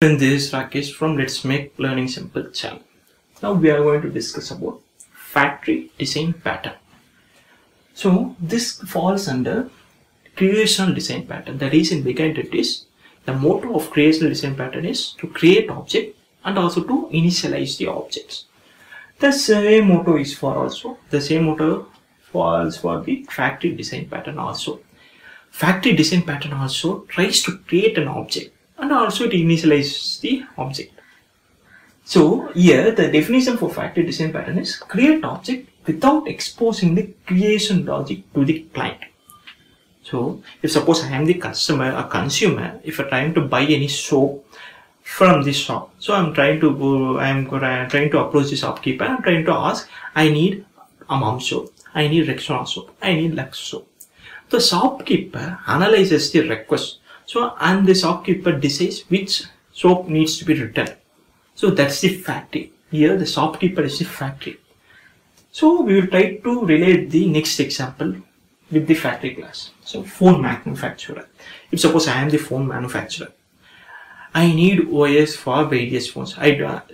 And this is Rakesh from Let's Make Learning Simple channel. Now we are going to discuss about factory design pattern. So this falls under creational design pattern. The reason behind it is the motto of creational design pattern is to create object and also to initialize the objects. The same motto is for also the same motto falls for the factory design pattern also. Factory design pattern also tries to create an object and also to initialize the object. So here the definition for factory design pattern is create object without exposing the creation logic to the client. So if suppose I am the customer or consumer, if I'm trying to buy any soap from this shop, so I'm trying to approach the shopkeeper. I'm trying to ask, I need a mom soap, I need Rexona soap, I need Lux soap. The shopkeeper analyzes the request. So and the shopkeeper decides which soap needs to be returned. So that's the factory. Here the shopkeeper is the factory. So we will try to relate the next example with the factory class. So phone manufacturer. If suppose I am the phone manufacturer, I need OS for various phones. I don't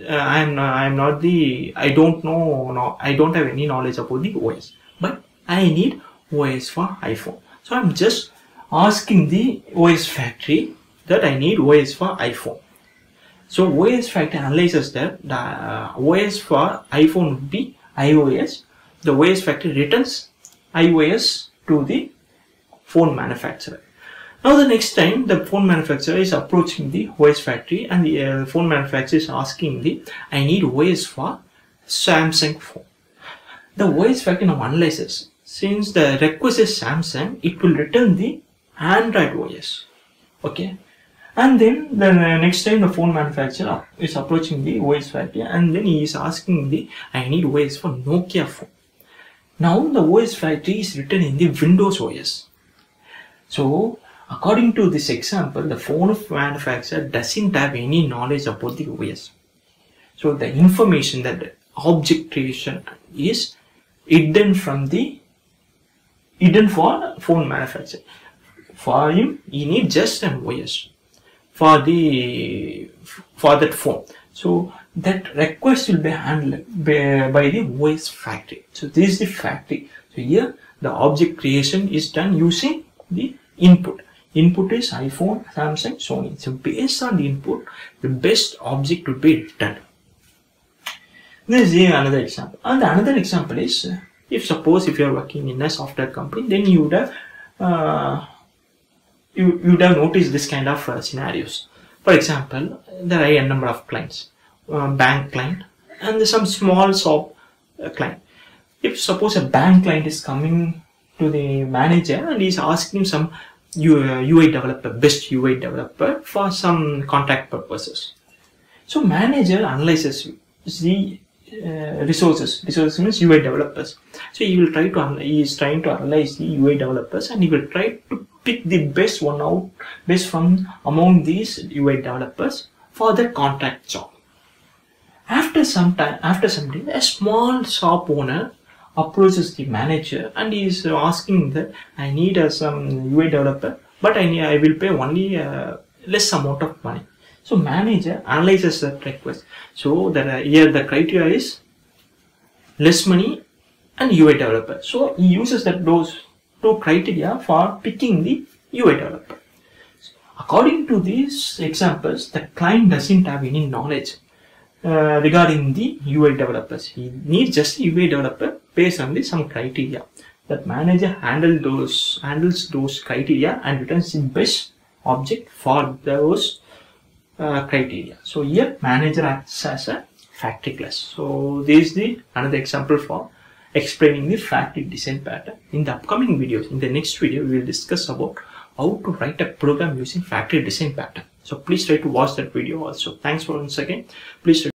have any knowledge about the OS, but I need OS for iPhone. So I'm just asking the OS factory that I need OS for iPhone. So OS factory analyzes that the OS for iPhone would be iOS. The OS factory returns iOS to the phone manufacturer. Now the next time the phone manufacturer is approaching the OS factory and the phone manufacturer is asking I need OS for Samsung phone. The OS factory now analyzes, since the request is Samsung, it will return the Android OS. Okay. And then the next time the phone manufacturer is approaching the OS factory and then he is asking I need OS for Nokia phone. Now the OS factory is written in the Windows OS. So according to this example, the phone manufacturer doesn't have any knowledge about the OS. So the information that the object creation is hidden for phone manufacturer. For him, he needs just an OS for that phone. So that request will be handled by the OS factory. So this is the factory. So here the object creation is done using the input. Input is iPhone, Samsung, Sony. So based on the input, the best object will be returned. This is another example. And another example is, if suppose if you are working in a software company, then you would have noticed this kind of scenarios. For example, there are a number of clients, bank client and some small shop client. If suppose a bank client is coming to the manager and is asking some UI developer, best UI developer for some contract purposes. So manager analyzes the resources means UI developers. So he is trying to analyze the UI developers and he will try to pick the best one out, best from among these UI developers for the contract job. After some time, a small shop owner approaches the manager and he is asking that I need some UI developer, but I will pay only less amount of money. So manager analyzes that request. So that here the criteria is less money and UI developer. So he uses those two criteria for picking the UI developer. According to these examples, the client doesn't have any knowledge regarding the UI developers. He needs just UI developer based on some criteria. That manager handles those criteria and returns the best object for those criteria. So here manager acts as a factory class. So this is another example for explaining the factory design pattern. In the upcoming videos, in the next video, we will discuss about how to write a program using factory design pattern. So please try to watch that video also. Thanks for once again. Please try